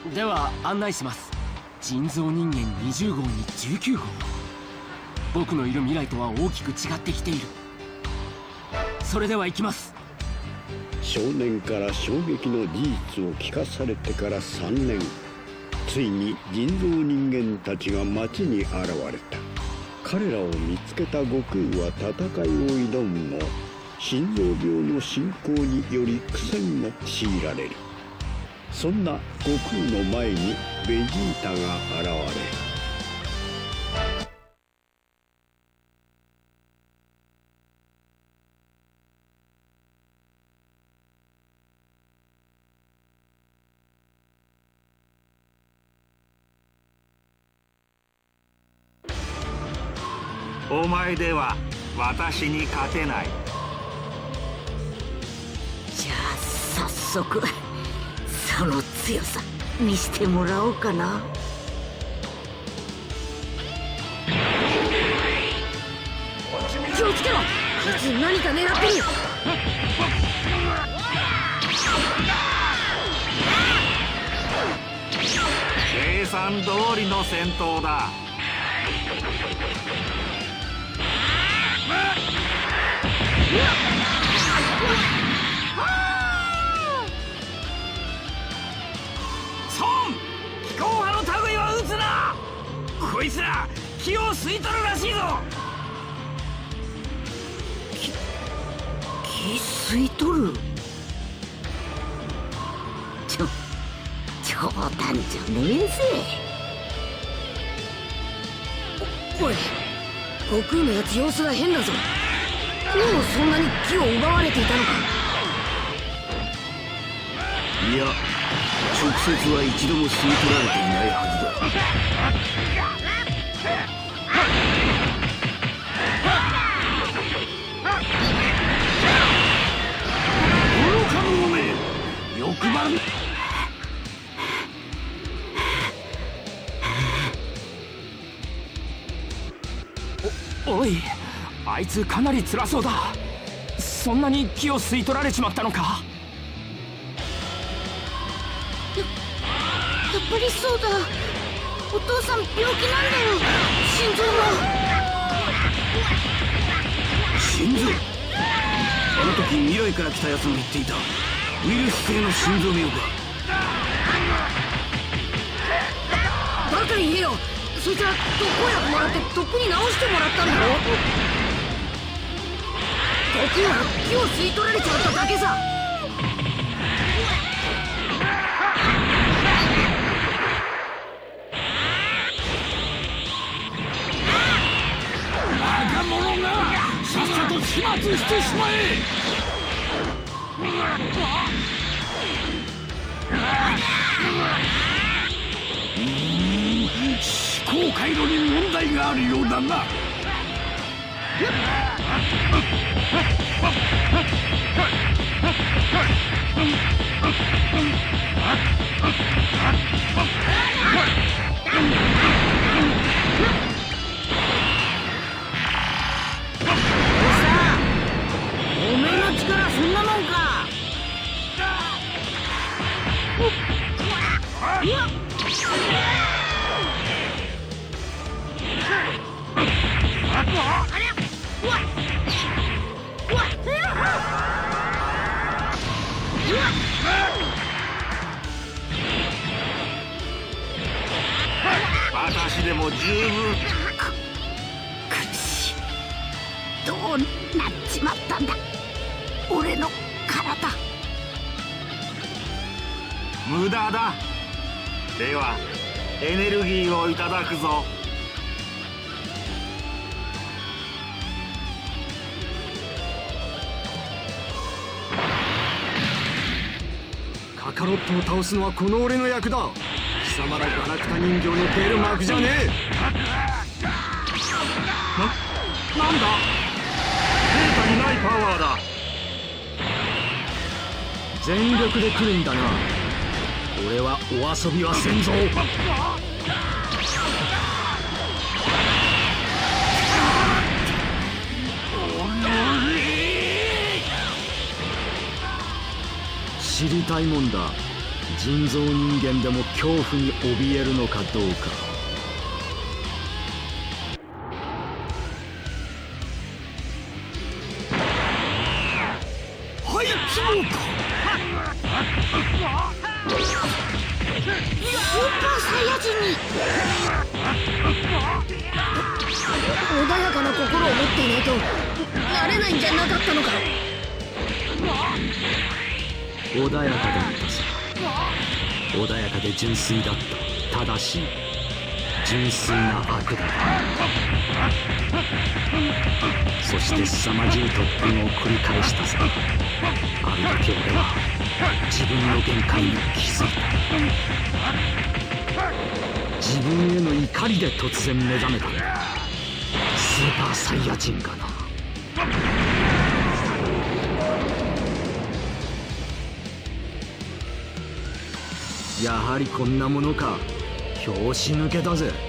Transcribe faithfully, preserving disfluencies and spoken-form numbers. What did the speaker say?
では案内します。人造人間にじゅうごうにじゅうきゅうごう。僕のいる未来とは大きく違ってきている。それでは行きます。 少年から衝撃の事実を聞かされてからさんねん、ついに人造人間たちが町に現れた。彼らを見つけた悟空は戦いを挑むも、心臓病の進行により苦戦を強いられる。そんな悟空の前にベジータが現れる。 お前では私に勝てない。 じゃあ早速その強さ見せてもらおうかな。気をつけろ、あいつ何か狙ってる。 計算通りの戦闘だ。 気候派の類は撃つな。こいつら気を吸い取るらしいぞ。 気気吸い取る。ちょ冗談じゃねえぜ。おおい、悟空のやつ様子が変だぞ。もうそんなに気を奪われていたのか。 いや、直接は一度も吸い取られていないはずだ。 愚か者め、欲張る。お、おい、あいつかなり辛そうだ。そんなに気を吸い取られちまったのか。 やっぱりそうだ。お父さん病気なんだよ。心臓が。 心臓？あの時未来から来たやつの言っていたウイルス性の心臓病か。 バカ言えよ。そいつは特効薬もらってとっくに治してもらったんだろ。悟空は気を吸い取られちまっただけさ。 バカ者がさっさと始末してしまえ。うーん、思考回路に問題があるようだな。 おめえの力そんなもんか。うわっ、 私でも十分。 苦しい。どうなっちまったんだ俺の体。 無駄だ。ではエネルギーをいただくぞ。 カカロットを倒すのはこの俺の役だ。貴様らガラクタ人形の出る幕じゃねえ。な、なんだ。 データにないパワーだ。 全力で来るんだな。俺はお遊びはせんぞ。知りたいもんだ。 人造人間でも恐怖に怯えるのかどうか。 はい、そうか。 スーパーサイヤ人に穏やかな心を持っていないとなれないんじゃなかったのか。 穏やかだったさ。穏やかで純粋だった。正しい純粋な悪だ。そして凄まじい特訓を繰り返したさ。ある時俺は自分の限界に気づいた。自分への怒りで突然目覚めたんだ。スーパーサイヤ人がな。やはりこんなものか。拍子抜けだぜ。